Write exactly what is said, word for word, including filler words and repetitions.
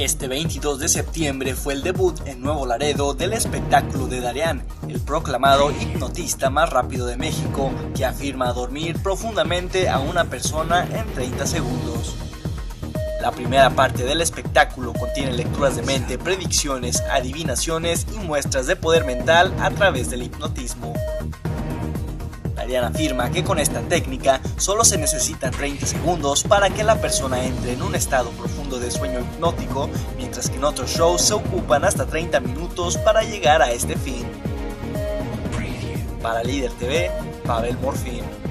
Este veintidós de septiembre fue el debut en Nuevo Laredo del espectáculo de Darian, el proclamado hipnotista más rápido de México, que afirma dormir profundamente a una persona en treinta segundos. La primera parte del espectáculo contiene lecturas de mente, predicciones, adivinaciones y muestras de poder mental a través del hipnotismo. Darian afirma que con esta técnica solo se necesitan treinta segundos para que la persona entre en un estado profundo de sueño hipnótico, mientras que en otros shows se ocupan hasta treinta minutos para llegar a este fin. Para Líder T V, Pavel Morfín.